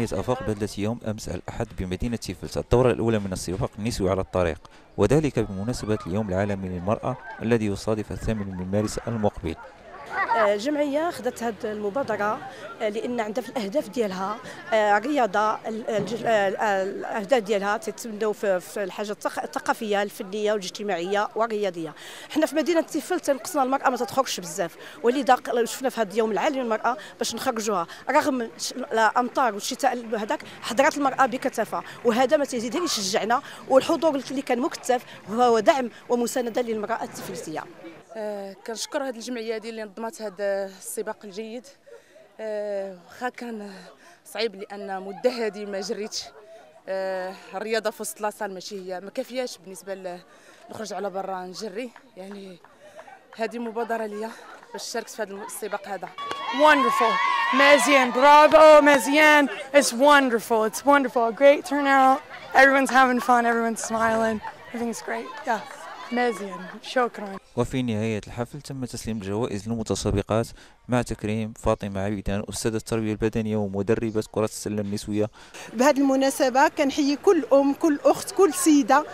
جمعية آفاق بذلت يوم أمس الأحد بمدينة تيفلس الدورة الأولى من السباق النسوي على الطريق، وذلك بمناسبة اليوم العالمي للمرأة الذي يصادف 8 من مارس المقبل. الجمعيه خدت هذه المبادره لان عندها في الاهداف ديالها الرياضه. الاهداف ديالها تتبناو في الحاجات الثقافيه الفنيه والاجتماعيه والرياضيه. حنا في مدينه تيفل تنقصنا المراه ما تخرجش بزاف، ولذا شفنا في هذا اليوم العالمي للمراه باش نخرجوها رغم الامطار والشتاء هذاك حضرت المراه بكثافه، وهذا ما تزيد غير يشجعنا، والحضور اللي كان مكثف هو دعم ومسانده للمراه التيفلسيه. كنشكر هذه الجمعيه دي اللي نظمت هذا السباق الجيد. واخا كان صعيب لان مده هذه ما جريتش. الرياضه في وسط لاصال ماشي هي ما كافياش بالنسبه نخرج على برا نجري، يعني هذه مبادره ليا باش شاركت في هذا السباق هذا. Wonderful. Mazian, bravo Mazian. It's wonderful. It's wonderful. A great turnout. Everyone's having fun. Everyone's smiling. Everything's great. Yeah. Mazian. شكرا. وفي نهاية الحفل تم تسليم الجوائز للمتسابقات مع تكريم فاطمة عبيدان أستاذة التربية البدنية ومدربة كرة السلة النسوية. بهذه المناسبة كنحيي كل أم كل أخت كل سيدة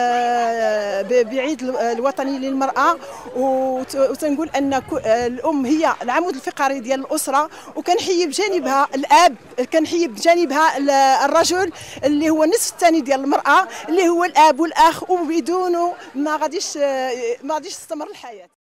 بعيد الوطني للمرأة، وتنقول أن الأم هي العمود الفقري ديال الأسرة، وكنحيي بجانبها الأب، كنحيي بجانبها الرجل اللي هو النصف الثاني ديال المرأة اللي هو الأب والأخ، وبدونه ما غاديش تستمر الحياة.